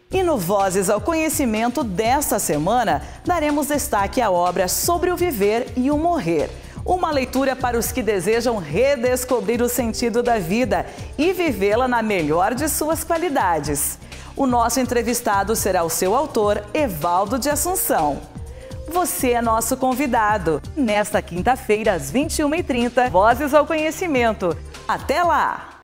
E no Vozes ao Conhecimento desta semana, daremos destaque à obra Sobre o Viver e o Morrer. Uma leitura para os que desejam redescobrir o sentido da vida e vivê-la na melhor de suas qualidades. O nosso entrevistado será o seu autor, Evaldo de Assunção. Você é nosso convidado. Nesta quinta-feira, às 21h30, Vozes ao Conhecimento. Até lá!